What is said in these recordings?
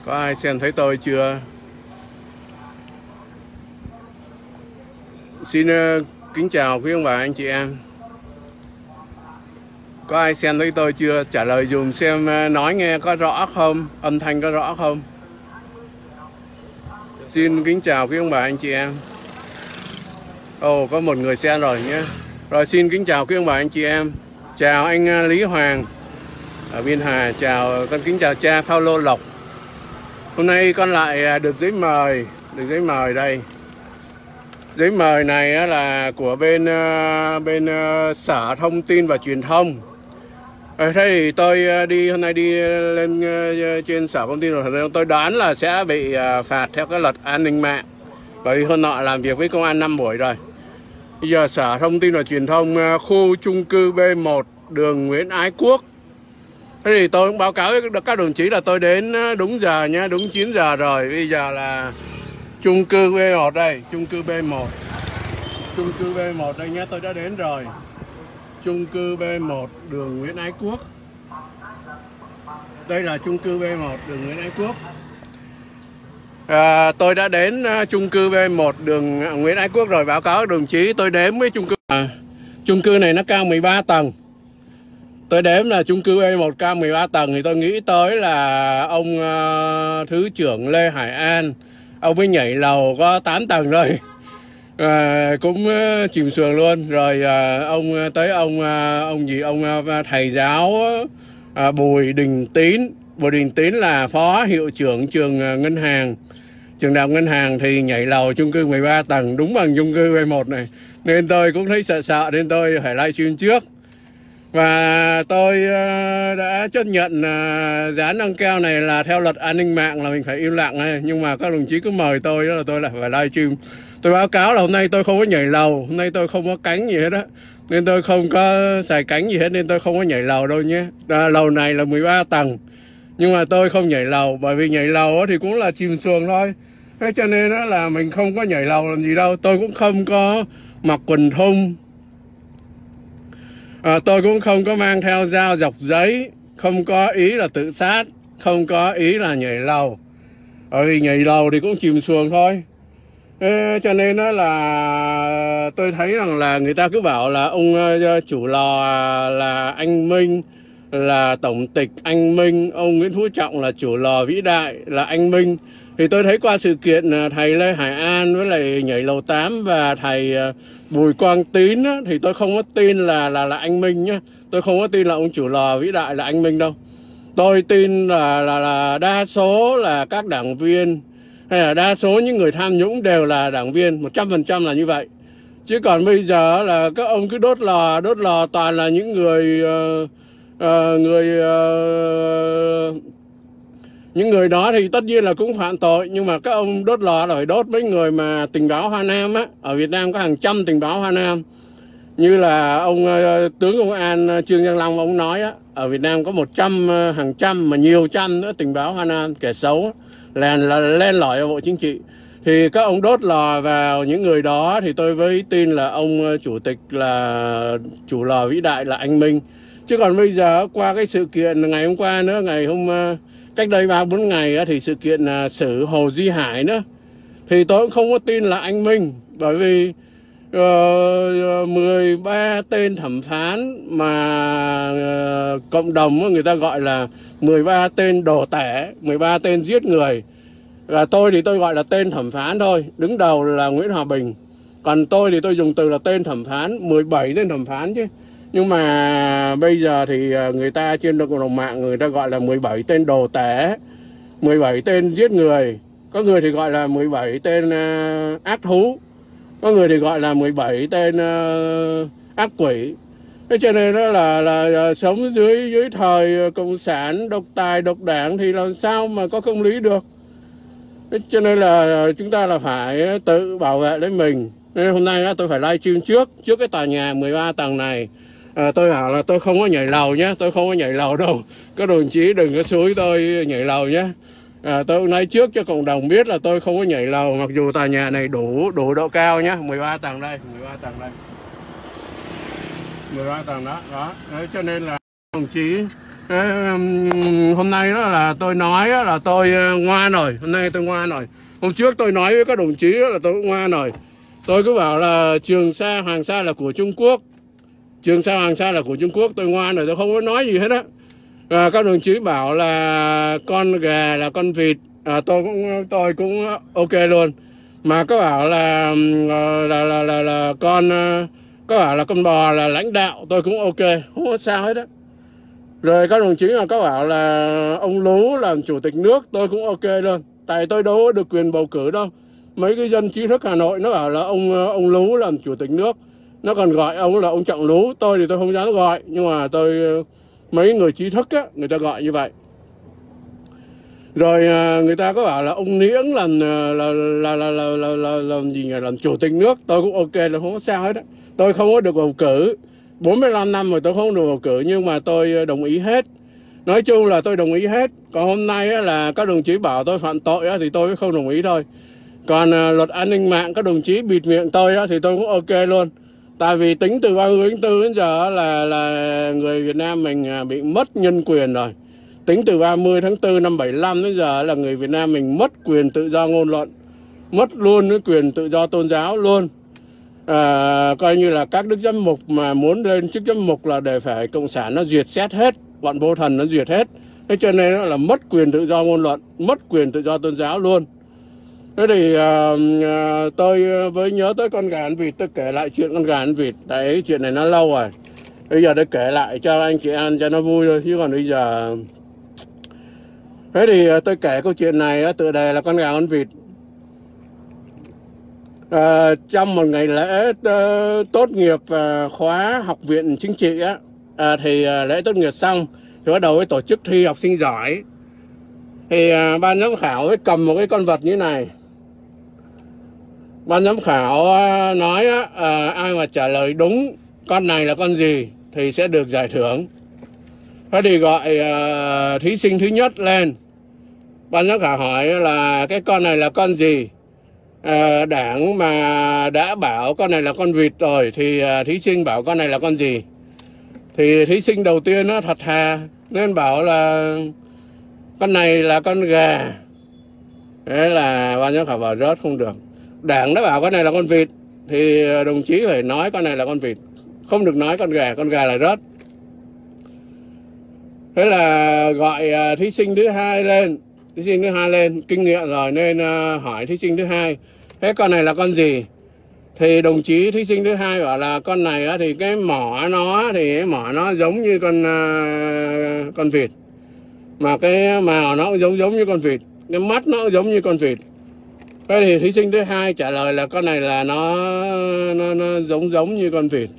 Có ai xem thấy tôi chưa? Xin kính chào quý ông bà anh chị em. Có ai xem thấy tôi chưa? Trả lời dùm xem nói nghe có rõ không? Âm thanh có rõ không? Xin kính chào quý ông bà anh chị em. Ồ, có một người xem rồi nhé. Rồi xin kính chào quý ông bà anh chị em. Chào anh Lý Hoàng ở Biên Hòa. Chào, con kính chào cha Phaolô Lộc. Hôm nay con lại được giấy mời. Được giấy mời đây. Giấy mời này là của bên Sở Thông tin và Truyền thông. Thế thì tôi hôm nay đi lên trên Sở Thông tin và Truyền thông, tôi đoán là sẽ bị phạt theo cái luật an ninh mạng. Bởi vì hôm nọ làm việc với công an 5 buổi rồi. Bây giờ Sở Thông tin và Truyền thông khu chung cư B1 đường Nguyễn Ái Quốc. Thế thì tôi cũng báo cáo với các đồng chí là tôi đến đúng giờ nhé, đúng 9 giờ rồi. Bây giờ là chung cư B1 đây, chung cư B1. Chung cư B1 đây nhé, tôi đã đến rồi. Chung cư B1 đường Nguyễn Ái Quốc. Đây là chung cư B1 đường Nguyễn Ái Quốc. Tôi đã đến chung cư B1 đường Nguyễn Ái Quốc rồi, báo cáo đồng chí tôi đếm với chung cư. Chung cư này nó cao 13 tầng. Tôi đếm là chung cư B1 cao 13 tầng thì tôi nghĩ tới là ông Thứ trưởng Lê Hải An, ông ấy nhảy lầu có 8 tầng rồi. Cũng chìm xuồng luôn. Rồi ông thầy giáo Bùi Đình Tín. Bùi Đình Tín là phó hiệu trưởng trường ngân hàng, trường đại học ngân hàng, thì nhảy lầu chung cư 13 tầng đúng bằng chung cư B1 này. Nên tôi cũng thấy sợ nên tôi phải livestream trước. Và tôi đã chấp nhận dán băng keo này là theo luật an ninh mạng là mình phải im lặng này. Nhưng mà các đồng chí cứ mời tôi đó là tôi lại phải livestream. Tôi báo cáo là hôm nay tôi không có nhảy lầu, hôm nay tôi không có cánh gì hết á. Nên tôi không có xài cánh gì hết nên tôi không có nhảy lầu đâu nhé. Lầu này là 13 tầng. Nhưng mà tôi không nhảy lầu, bởi vì nhảy lầu thì cũng là chìm xuồng thôi. Thế cho nên là mình không có nhảy lầu làm gì đâu. Tôi cũng không có mặc quần thun. Tôi cũng không có mang theo dao dọc giấy, không có ý là tự sát, không có ý là nhảy lầu. Bởi vì nhảy lầu thì cũng chìm xuồng thôi. Cho nên là tôi thấy rằng là người ta cứ bảo là ông chủ lò là anh Minh, là tổng tịch anh Minh, ông Nguyễn Phú Trọng là chủ lò vĩ đại là anh Minh. Thì tôi thấy qua sự kiện thầy Lê Hải An với lại nhảy lầu 8 và thầy Bùi Quang Tín á, thì tôi không có tin là anh Minh nhá. Tôi không có tin là ông chủ lò vĩ đại là anh Minh đâu. Tôi tin là đa số là các đảng viên hay là đa số những người tham nhũng đều là đảng viên, 100% là như vậy. Chứ còn bây giờ là các ông cứ đốt lò toàn là những những người đó thì tất nhiên là cũng phạm tội. Nhưng mà các ông đốt lò là phải đốt với người mà tình báo Hoa Nam á. Ở Việt Nam có hàng trăm tình báo Hoa Nam. Như là ông tướng công an Trương Giang Long ông nói á, ở Việt Nam có hàng trăm mà nhiều trăm nữa tình báo Hoa Nam, kẻ xấu len lỏi vào Bộ Chính trị. Thì các ông đốt lò vào những người đó thì tôi với tin là ông chủ tịch là chủ lò vĩ đại là anh Minh. Chứ còn bây giờ qua cái sự kiện ngày hôm qua nữa, cách đây 3-4 ngày thì sự kiện xử Hồ Duy Hải nữa, thì tôi cũng không có tin là anh Minh. Bởi vì 13 tên thẩm phán mà cộng đồng người ta gọi là 13 tên đồ tể, 13 tên giết người. Và tôi thì tôi gọi là tên thẩm phán thôi. Đứng đầu là Nguyễn Hòa Bình. Còn tôi thì tôi dùng từ là tên thẩm phán, 17 tên thẩm phán chứ. Nhưng mà bây giờ thì người ta trên cộng đồng mạng người ta gọi là 17 tên đồ tể, 17 tên giết người. Có người thì gọi là 17 tên ác thú, có người thì gọi là 17 tên ác quỷ. Thế cho nên đó là sống dưới thời cộng sản độc tài độc đảng thì làm sao mà có công lý được. Thế cho nên là chúng ta là phải tự bảo vệ lấy mình. Nên hôm nay tôi phải livestream trước cái tòa nhà 13 tầng này. Tôi bảo là tôi không có nhảy lầu nhé, tôi không có nhảy lầu đâu. Các đồng chí đừng có xúi tôi nhảy lầu nhé. Tôi cũng nói trước cho cộng đồng biết là tôi không có nhảy lầu, mặc dù tòa nhà này đủ độ cao nhé, 13 tầng đây, 13 tầng đây. 13 tầng đó. Đấy, cho nên là đồng chí Hôm nay đó là tôi nói là tôi ngoan rồi, hôm nay tôi ngoan rồi. Hôm trước tôi nói với các đồng chí là tôi cũng ngoan rồi. Tôi cứ bảo là Trường Sa, Hoàng Sa là của Trung Quốc. Trường Sa, Hoàng Sa là của Trung Quốc, tôi ngoan rồi, tôi không có nói gì hết á. Các đồng chí bảo là con gà là con vịt, tôi cũng ok luôn. Mà có bảo là có bảo là con bò là lãnh đạo, tôi cũng ok, không có sao hết á. Rồi các đồng chí mà có bảo là ông Lú làm chủ tịch nước, tôi cũng ok luôn. Tại tôi đâu có được quyền bầu cử đâu. Mấy cái dân trí thức Hà Nội nó bảo là ông Lú làm chủ tịch nước, nó còn gọi ông là ông Trọng Lú. Tôi thì tôi không dám gọi, nhưng mà mấy người trí thức á, người ta gọi như vậy. Rồi người ta có bảo là ông Niễng làm chủ tịch nước, tôi cũng ok, là không có sao hết á. Tôi không có được bầu cử, 45 năm rồi tôi không được bầu cử, nhưng mà tôi đồng ý hết. Nói chung là tôi đồng ý hết. Còn hôm nay á, là các đồng chí bảo tôi phạm tội á, thì tôi không đồng ý thôi. Còn luật an ninh mạng các đồng chí bịt miệng tôi á, thì tôi cũng ok luôn. Tại vì tính từ 30 tháng 4 đến giờ là người Việt Nam mình bị mất nhân quyền rồi. Tính từ 30 tháng 4 năm 75 đến giờ là người Việt Nam mình mất quyền tự do ngôn luận, mất luôn cái quyền tự do tôn giáo luôn. Coi như là các đức giám mục mà muốn lên chức giám mục là để phải cộng sản nó duyệt xét hết, bọn vô thần nó duyệt hết. Thế cho nên là mất quyền tự do ngôn luận, mất quyền tự do tôn giáo luôn. Thế thì tôi với nhớ tới con gà ăn vịt, tôi kể lại chuyện con gà ăn vịt. Đấy, chuyện này nó lâu rồi. Bây giờ tôi kể lại cho anh chị ăn cho nó vui thôi, chứ còn bây giờ... Thế thì tôi kể câu chuyện này, tựa đề là con gà ăn vịt. Trong một ngày lễ tốt nghiệp khóa học viện chính trị á, thì lễ tốt nghiệp xong thì bắt đầu với tổ chức thi học sinh giỏi. Thì ban giám khảo ấy cầm một cái con vật như thế này. Ban giám khảo nói ai mà trả lời đúng con này là con gì thì sẽ được giải thưởng. Thế thì gọi thí sinh thứ nhất lên. Ban giám khảo hỏi là cái con này là con gì. Đảng mà đã bảo con này là con vịt rồi thì thí sinh bảo con này là con gì. Thì thí sinh đầu tiên nó thật thà nên bảo là con này là con gà. Thế là ban giám khảo bảo rớt, không được. Đảng đã bảo con này là con vịt thì đồng chí phải nói con này là con vịt, không được nói con gà là rớt. Thế là gọi thí sinh thứ hai lên. Thí sinh thứ hai lên kinh nghiệm rồi nên hỏi thí sinh thứ hai, thế con này là con gì. Thì đồng chí thí sinh thứ hai bảo là con này thì cái mỏ nó giống như con vịt, mà cái mào nó cũng giống như con vịt, cái mắt nó cũng giống như con vịt. Thế thì thí sinh thứ hai trả lời là con này là nó giống như con vịt.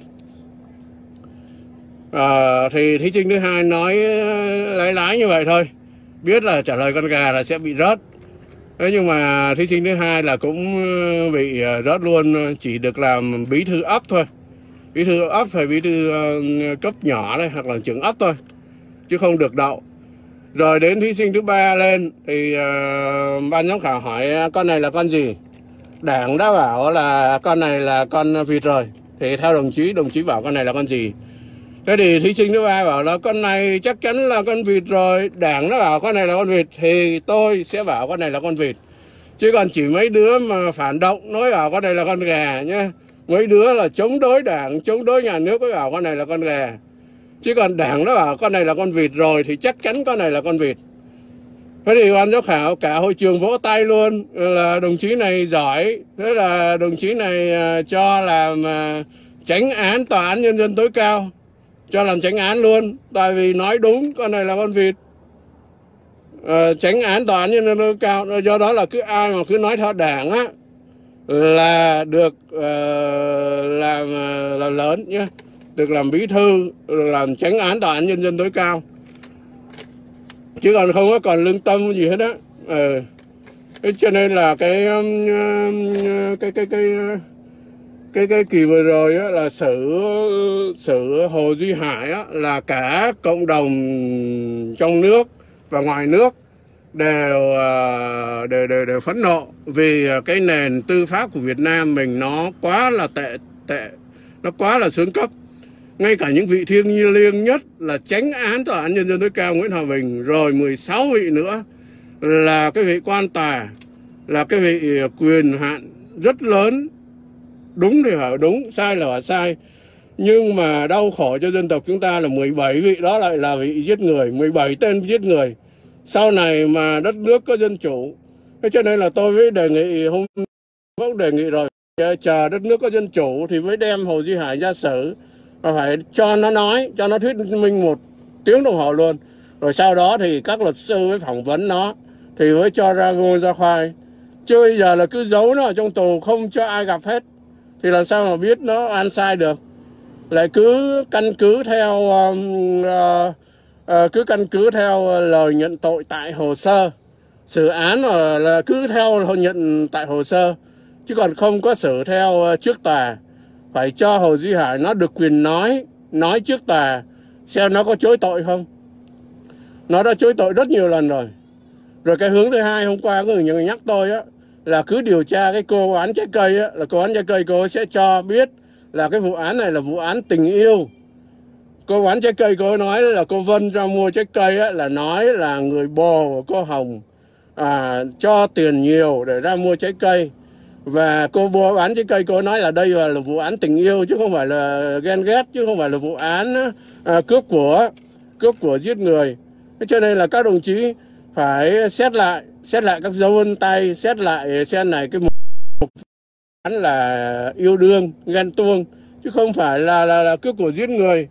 Thì thí sinh thứ hai nói lái như vậy thôi, biết là trả lời con gà là sẽ bị rớt. Thế nhưng mà thí sinh thứ hai là cũng bị rớt luôn, chỉ được làm bí thư ấp thôi. Bí thư ấp phải bí thư cấp nhỏ đây, hoặc là trưởng ấp thôi, chứ không được đậu. Rồi đến thí sinh thứ ba lên thì ban giám khảo hỏi con này là con gì. Đảng đã bảo là con này là con vịt rồi, thì theo đồng chí bảo con này là con gì. Thế thì thí sinh thứ ba bảo là con này chắc chắn là con vịt rồi. Đảng đã bảo con này là con vịt thì tôi sẽ bảo con này là con vịt. Chứ còn chỉ mấy đứa mà phản động nói bảo con này là con gà nhé. Mấy đứa là chống đối đảng, chống đối nhà nước mới bảo con này là con gà. Chứ còn đảng đã bảo con này là con vịt rồi thì chắc chắn con này là con vịt. Thế thì ban giám khảo cả hội trường vỗ tay luôn là đồng chí này giỏi. Thế là đồng chí này cho làm chánh án tòa án nhân dân tối cao, cho làm chánh án luôn, tại vì nói đúng con này là con vịt. Chánh án tòa án nhân dân tối cao, do đó là cứ ai mà cứ nói theo đảng á là được làm lớn nhé, được làm bí thư, được làm chánh án tòa án nhân dân tối cao, chứ còn không có còn lương tâm gì hết á. Thế cho nên là cái kỳ vừa rồi á, là xử Hồ Duy Hải á, là cả cộng đồng trong nước và ngoài nước đều phẫn nộ vì cái nền tư pháp của Việt Nam mình nó quá là tệ, nó quá là xuống cấp. ngay cả những vị thiêng liêng nhất là chánh án tòa án nhân dân tối cao Nguyễn Hòa Bình, rồi 16 vị nữa là cái vị quan tòa, là cái vị quyền hạn rất lớn. Đúng thì phải đúng, sai là phải sai. Nhưng mà đau khổ cho dân tộc chúng ta là 17 vị đó lại là vị giết người, 17 tên giết người. Sau này mà đất nước có dân chủ, thế cho nên là tôi mới đề nghị, hôm cũng đề nghị rồi, chờ đất nước có dân chủ thì mới đem Hồ Duy Hải ra xử, và phải cho nó nói, cho nó thuyết minh 1 tiếng đồng hồ luôn. Rồi sau đó thì các luật sư mới phỏng vấn nó, thì mới cho ra ngôn ra khoai. Chứ bây giờ là cứ giấu nó ở trong tù không cho ai gặp hết, thì làm sao mà biết nó ăn sai được. Lại cứ căn cứ theo lời nhận tội tại hồ sơ, xử án là cứ theo nhận tại hồ sơ, chứ còn không có xử theo trước tòa. Phải cho Hồ Duy Hải nó được quyền nói trước tòa xem nó có chối tội không. Nó đã chối tội rất nhiều lần rồi. Rồi cái hướng thứ hai, hôm qua có người nhắc tôi á, là cứ điều tra cái cô án trái cây á, là cô án trái cây cô ấy sẽ cho biết là cái vụ án này là vụ án tình yêu. Cô bán trái cây cô ấy nói là cô Vân ra mua trái cây á, là nói là người bồ của cô Hồng cho tiền nhiều để ra mua trái cây. Và cô mua bán trái cây cô ấy nói là đây là vụ án tình yêu, chứ không phải là ghen ghét, chứ không phải là vụ án cướp của giết người. Thế cho nên là các đồng chí phải xét lại các dấu vân tay, xét lại xem này cái mục án là yêu đương, ghen tuông, chứ không phải là cướp của giết người.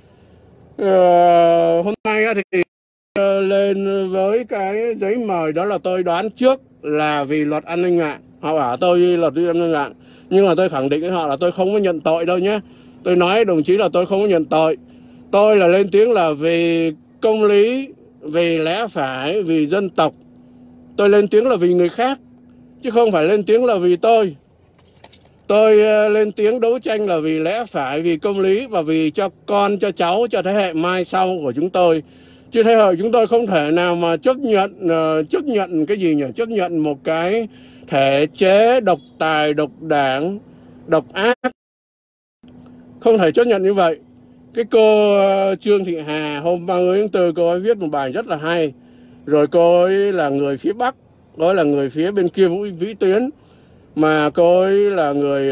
Hôm nay thì lên với cái giấy mời đó là tôi đoán trước là vì luật an ninh mạng. Họ bảo tôi luật an ninh mạng, nhưng mà tôi khẳng định với họ là tôi không có nhận tội đâu nhé. Tôi nói đồng chí là tôi không có nhận tội. Tôi là lên tiếng là vì công lý, vì lẽ phải, vì dân tộc. Tôi lên tiếng là vì người khác, chứ không phải lên tiếng là vì tôi. Tôi lên tiếng đấu tranh là vì lẽ phải, vì công lý và vì cho con, cho cháu, cho thế hệ mai sau của chúng tôi. Chứ thế hệ chúng tôi không thể nào mà chấp nhận cái gì nhỉ? Chấp nhận một cái thể chế độc tài, độc đảng, độc ác. Không thể chấp nhận như vậy. Cái cô Trương Thị Hà hôm 30 tháng 4 cô ấy viết một bài rất là hay. Rồi cô ấy là người phía Bắc, cô ấy là người phía bên kia vĩ tuyến, mà cô ấy là người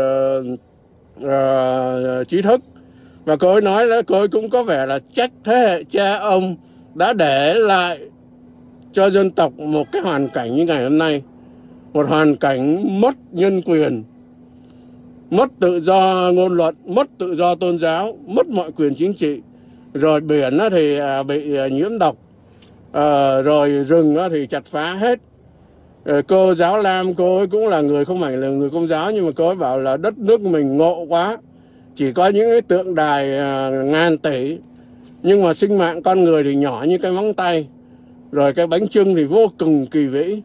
trí thức. Và cô ấy nói là cô ấy cũng có vẻ là trách thế hệ cha ông đã để lại cho dân tộc một cái hoàn cảnh như ngày hôm nay. Một hoàn cảnh mất nhân quyền, mất tự do ngôn luận, mất tự do tôn giáo, mất mọi quyền chính trị. Rồi biển thì bị nhiễm độc, rồi rừng thì chặt phá hết. Cô Giáo Lam, cô ấy cũng là người, không phải là người Công giáo, nhưng mà cô ấy bảo là đất nước mình ngộ quá, chỉ có những cái tượng đài ngàn tỷ, nhưng mà sinh mạng con người thì nhỏ như cái móng tay. Rồi cái bánh chưng thì vô cùng kỳ vĩ.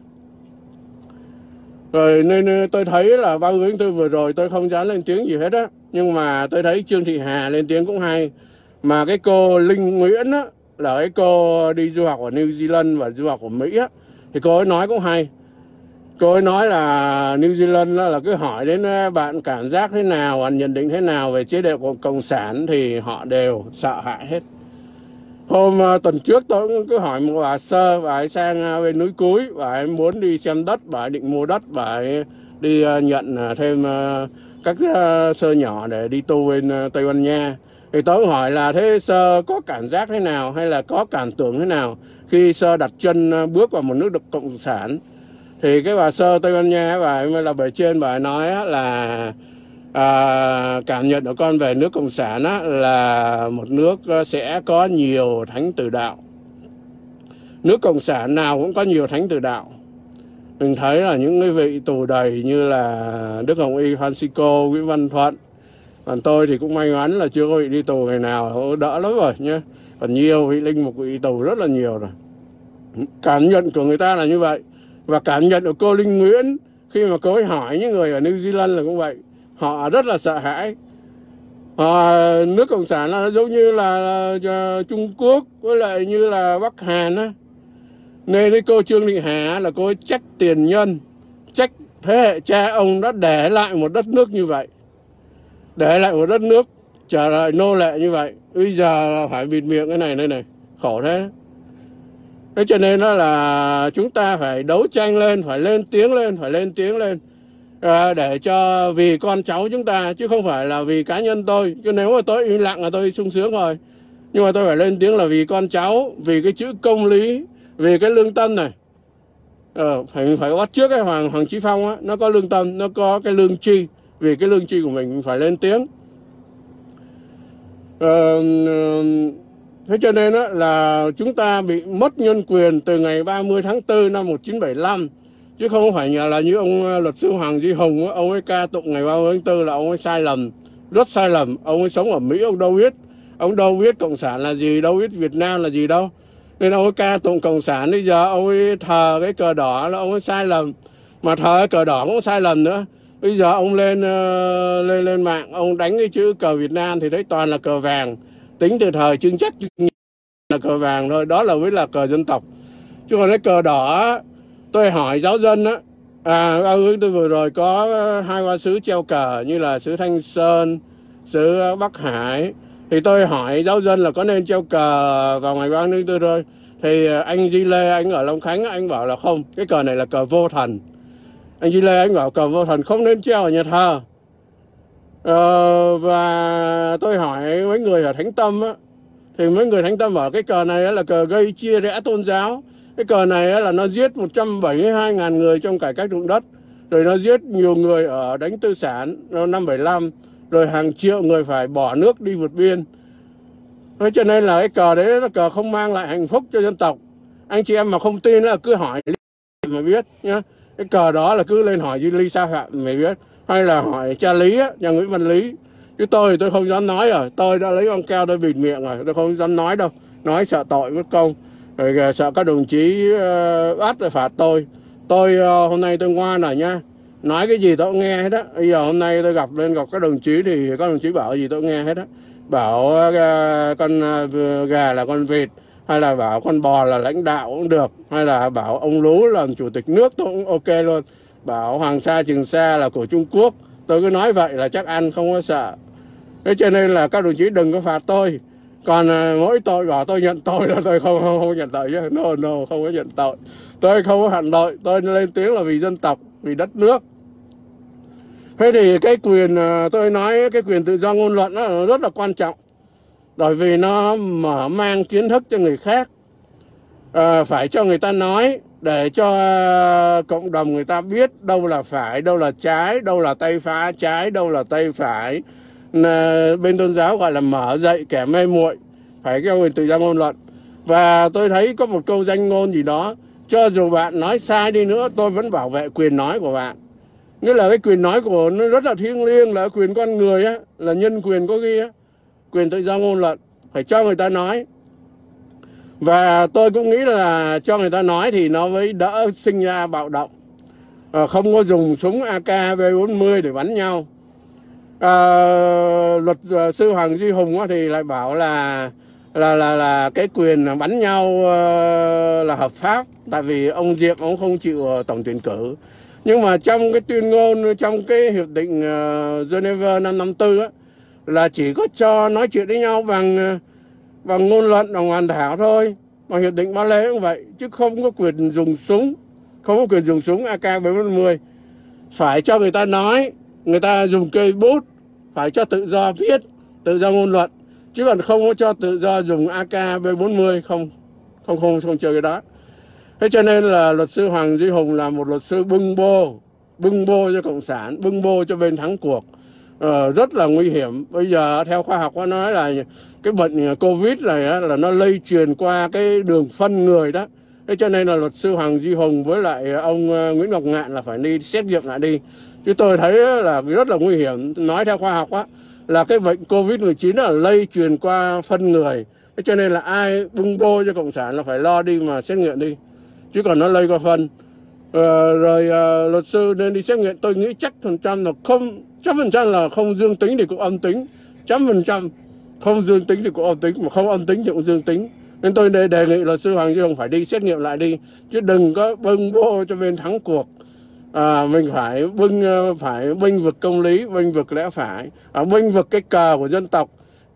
Rồi nên tôi thấy là 30 tháng 4 vừa rồi tôi không dám lên tiếng gì hết á, nhưng mà tôi thấy Trương Thị Hà lên tiếng cũng hay. Mà cái cô Linh Nguyễn á, là cái cô đi du học ở New Zealand và du học ở Mỹ á, thì cô ấy nói cũng hay. Cô ấy nói là New Zealand là cứ hỏi đến bạn cảm giác thế nào, bạn nhận định thế nào về chế độ cộng sản thì họ đều sợ hãi hết. Hôm tuần trước tôi cũng cứ hỏi một bà Sơ, bà ấy sang bên núi Cúi, bà ấy muốn đi xem đất, bà ấy định mua đất, bà ấy đi nhận thêm các Sơ nhỏ để đi tu bên Tây Ban Nha. Thì tôi hỏi là thế Sơ có cảm giác thế nào hay là có cảm tưởng thế nào khi Sơ đặt chân bước vào một nước cộng sản. Thì cái bà Sơ Tây Ban Nha, bà ấy là bề trên, bà ấy nói là cảm nhận của con về nước cộng sản là một nước sẽ có nhiều thánh tử đạo. Nước cộng sản nào cũng có nhiều thánh tử đạo. Mình thấy là những cái vị tù đầy như là Đức Hồng Y Francisco, Nguyễn Văn Thuận. Còn tôi thì cũng may mắn là chưa có vị đi tù ngày nào, đỡ lắm rồi nhé. Còn nhiều vị linh mục bị tù rất là nhiều rồi. Cảm nhận của người ta là như vậy. Và cảm nhận của cô Linh Nguyễn khi mà cô ấy hỏi những người ở New Zealand là cũng vậy. Họ rất là sợ hãi. Nước cộng sản là giống như là Trung Quốc với lại như là Bắc Hàn á. Nên cái cô Trương Thị Hà là cô ấy trách tiền nhân, trách thế hệ cha ông đã để lại một đất nước như vậy, để lại một đất nước trở lại nô lệ như vậy. Bây giờ là phải bịt miệng cái này đây này, khổ thế. Thế cho nên đó là chúng ta phải đấu tranh lên, phải lên tiếng lên, phải lên tiếng lên, để cho vì con cháu chúng ta, chứ không phải là vì cá nhân tôi. Chứ nếu mà tôi im lặng là tôi sung sướng rồi. Nhưng mà tôi phải lên tiếng là vì con cháu, vì cái chữ công lý, vì cái lương tâm này. Phải bắt trước cái Hoàng Chí Phong á, nó có lương tâm, nó có cái lương tri. Vì cái lương tri của mình phải lên tiếng. Thế cho nên đó là chúng ta bị mất nhân quyền từ ngày 30 tháng 4 năm 1975. Chứ không phải là như ông luật sư Hoàng Duy Hùng, ông ấy ca tụng ngày 30 tháng 4 là ông ấy sai lầm, rất sai lầm. Ông ấy sống ở Mỹ, ông đâu biết Cộng sản là gì, đâu biết Việt Nam là gì đâu. Nên ông ấy ca tụng Cộng sản, bây giờ ông ấy thờ cái cờ đỏ là ông ấy sai lầm. Mà thờ cái cờ đỏ cũng sai lầm nữa. Bây giờ ông lên mạng, ông đánh cái chữ cờ Việt Nam thì đấy toàn là cờ vàng. Tính từ thời Trưng Trắc là cờ vàng thôi, đó là mới là cờ dân tộc. Chứ còn cái cờ đỏ, tôi hỏi giáo dân á, tôi vừa rồi có 2-3 xứ treo cờ như là xứ Thanh Sơn, xứ Bắc Hải. Thì tôi hỏi giáo dân là có nên treo cờ vào ngày 30 tháng 4 thôi. Thì anh Di Lê, anh ở Long Khánh, anh bảo là không, cái cờ này là cờ vô thần. Anh Di Lê anh bảo cờ vô thần không nên treo ở nhà thờ. Và tôi hỏi mấy người ở Thánh Tâm á, thì mấy người Thánh Tâm bảo cái cờ này là cờ gây chia rẽ tôn giáo. Cái cờ này là nó giết 172.000 người trong cải cách ruộng đất, rồi nó giết nhiều người ở đánh tư sản năm 75, rồi hàng triệu người phải bỏ nước đi vượt biên. Thế cho nên là cái cờ đấy là cờ không mang lại hạnh phúc cho dân tộc. Anh chị em mà không tin là cứ hỏi mà biết nhá. Cái cờ đó là cứ lên hỏi Ly Sa Phạm mới biết, hay là hỏi cha Lý á, nhà Nguyễn Văn Lý. Chứ tôi thì tôi không dám nói rồi, tôi đã lấy băng keo tôi bịt miệng rồi, tôi không dám nói đâu, nói sợ tội mất công, rồi sợ các đồng chí bắt rồi phạt tôi. Hôm nay tôi ngoan rồi nha, nói cái gì tôi cũng nghe hết á. Bây giờ hôm nay tôi gặp các đồng chí thì các đồng chí bảo gì tôi nghe hết á. Bảo con gà là con vịt, hay là bảo con bò là lãnh đạo cũng được, hay là bảo ông Lú làm chủ tịch nước tôi cũng ok luôn. Bảo Hoàng Sa Trường Sa là của Trung Quốc, tôi cứ nói vậy là chắc ăn, không có sợ. Thế cho nên là các đồng chí đừng có phạt tôi. Còn mỗi tội bảo tôi nhận tội là tôi không nhận tội chứ. No, không có nhận tội. Tôi không có hạn tội, tôi lên tiếng là vì dân tộc, vì đất nước. Thế thì cái quyền, tôi nói cái quyền tự do ngôn luận đó, nó rất là quan trọng. Bởi vì nó mở mang kiến thức cho người khác. Phải cho người ta nói, để cho cộng đồng người ta biết đâu là phải, đâu là trái, đâu là tay phá trái, đâu là tay phải. Bên tôn giáo gọi là mở dậy kẻ mê muội, phải cái quyền tự do ngôn luận. Và tôi thấy có một câu danh ngôn gì đó, cho dù bạn nói sai đi nữa tôi vẫn bảo vệ quyền nói của bạn. Nghĩa là cái quyền nói của nó rất là thiêng liêng, là quyền con người á, là nhân quyền có ghi á, quyền tự do ngôn luận, phải cho người ta nói. Và tôi cũng nghĩ là cho người ta nói thì nó mới đỡ sinh ra bạo động, không có dùng súng AK-40 để bắn nhau. Luật sư Hoàng Duy Hùng thì lại bảo là cái quyền bắn nhau là hợp pháp, tại vì ông Diệm ông không chịu tổng tuyển cử. Nhưng mà trong cái tuyên ngôn, trong cái hiệp định Geneva năm 54 á, là chỉ có cho nói chuyện với nhau bằng ngôn luận, bằng hoàn thảo thôi. Bằng hiệp định Ba Lê cũng vậy, chứ không có quyền dùng súng, không có quyền dùng súng AK-40. Phải cho người ta nói, người ta dùng cây bút, phải cho tự do viết, tự do ngôn luận, chứ còn không có cho tự do dùng AK-40, không chơi cái đó. Thế cho nên là luật sư Hoàng Duy Hùng là một luật sư bưng bô cho Cộng sản, bưng bô cho bên thắng cuộc, rất là nguy hiểm. Bây giờ theo khoa học nó nói là cái bệnh Covid này là nó lây truyền qua cái đường phân người đó. Thế cho nên là luật sư Hoàng Duy Hùng với lại ông Nguyễn Ngọc Ngạn là phải đi xét nghiệm lại đi. Chứ tôi thấy là rất là nguy hiểm. Nói theo khoa học là cái bệnh Covid-19 là lây truyền qua phân người. Thế cho nên là ai bưng bô cho Cộng sản là phải lo đi mà xét nghiệm đi, chứ còn nó lây qua phân. Luật sư nên đi xét nghiệm. Tôi nghĩ chắc % là không, 100% là không dương tính thì cũng âm tính, 100% không dương tính thì cũng âm tính, mà không âm tính thì cũng dương tính. Nên tôi đề nghị luật sư Hoàng Duy Hùng phải đi xét nghiệm lại đi, chứ đừng có bưng bô cho bên thắng cuộc. Mình phải bênh vực công lý, bênh vực lẽ phải, bênh vực cái cờ của dân tộc.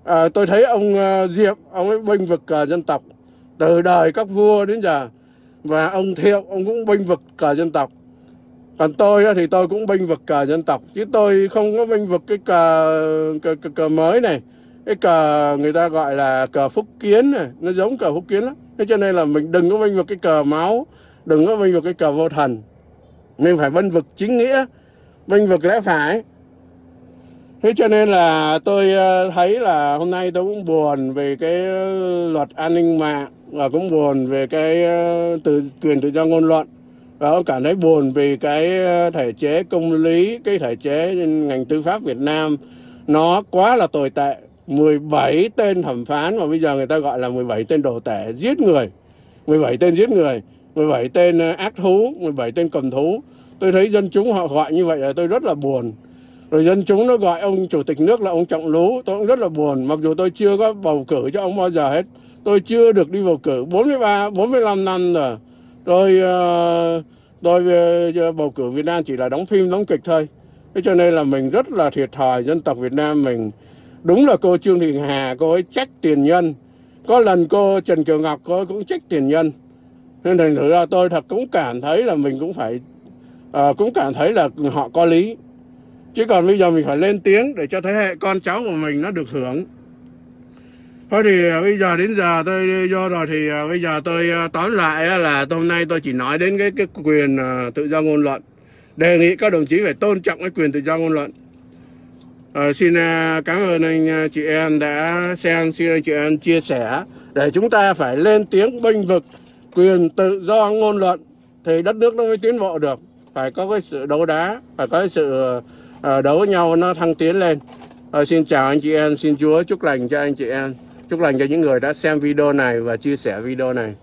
Tôi thấy ông Diệm, ông ấy bênh vực cờ dân tộc từ đời các vua đến giờ, và ông Thiệu ông cũng bênh vực cờ dân tộc. Còn tôi thì tôi cũng bênh vực cờ dân tộc, chứ tôi không có bênh vực cái cờ mới này, cái cờ người ta gọi là cờ Phúc Kiến này, nó giống cờ Phúc Kiến lắm. Thế cho nên là mình đừng có bênh vực cái cờ máu, đừng có bênh vực cái cờ vô thần, mình phải bênh vực chính nghĩa, bênh vực lẽ phải. Thế cho nên là tôi thấy là hôm nay tôi cũng buồn về cái luật an ninh mạng, và cũng buồn về cái quyền tự do ngôn luận, và cũng cảm thấy buồn vì cái thể chế công lý, cái thể chế ngành tư pháp Việt Nam nó quá là tồi tệ. 17 tên thẩm phán mà bây giờ người ta gọi là 17 tên đồ tể giết người, 17 tên giết người, 17 tên ác thú, 17 tên cầm thú. Tôi thấy dân chúng họ gọi như vậy là tôi rất là buồn. Rồi dân chúng nó gọi ông chủ tịch nước là ông Trọng Lú, tôi cũng rất là buồn. Mặc dù tôi chưa có bầu cử cho ông bao giờ hết, tôi chưa được đi bầu cử 45 năm rồi. Tôi bầu cử Việt Nam chỉ là đóng phim, đóng kịch thôi. Thế cho nên là mình rất là thiệt thòi, dân tộc Việt Nam mình. Đúng là cô Trương Thị Hà, cô ấy trách tiền nhân. Có lần cô Trần Kiều Ngọc, cô ấy cũng trách tiền nhân. Nên thành thử ra tôi thật cũng cảm thấy là mình cũng phải, cũng cảm thấy là họ có lý. Chứ còn bây giờ mình phải lên tiếng để cho thế hệ con cháu của mình nó được hưởng. Thôi thì bây giờ đến giờ tôi vô rồi, thì bây giờ tôi tóm lại là hôm nay tôi chỉ nói đến cái quyền tự do ngôn luận. Đề nghị các đồng chí phải tôn trọng cái quyền tự do ngôn luận. Xin cảm ơn anh chị em đã xem, xin anh chị em chia sẻ để chúng ta phải lên tiếng bênh vực quyền tự do ngôn luận thì đất nước nó mới tiến bộ được. Phải có cái sự đấu đá, phải có cái sự đấu với nhau nó thăng tiến lên. Xin chào anh chị em, xin Chúa chúc lành cho anh chị em, chúc lành cho những người đã xem video này và chia sẻ video này.